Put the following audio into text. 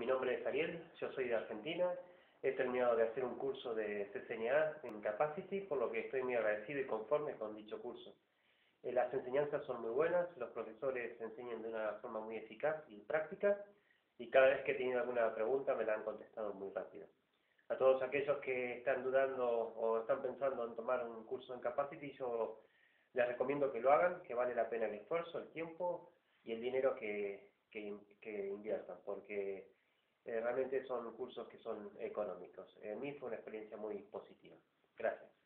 nombre es Ariel, yo soy de Argentina. He terminado de hacer un curso de CCNA en Capacity, por lo que estoy muy agradecido y conforme con dicho curso. Las enseñanzas son muy buenas, los profesores enseñan de una forma muy eficaz y práctica, y cada vez que he tenido alguna pregunta me la han contestado muy rápido. A todos aquellos que están dudando o están pensando en tomar un curso en Capacity, yo les recomiendo que lo hagan, que vale la pena el esfuerzo, el tiempo y el dinero que inviertan, porque realmente son cursos que son económicos. A mí fue una experiencia muy positiva. Gracias.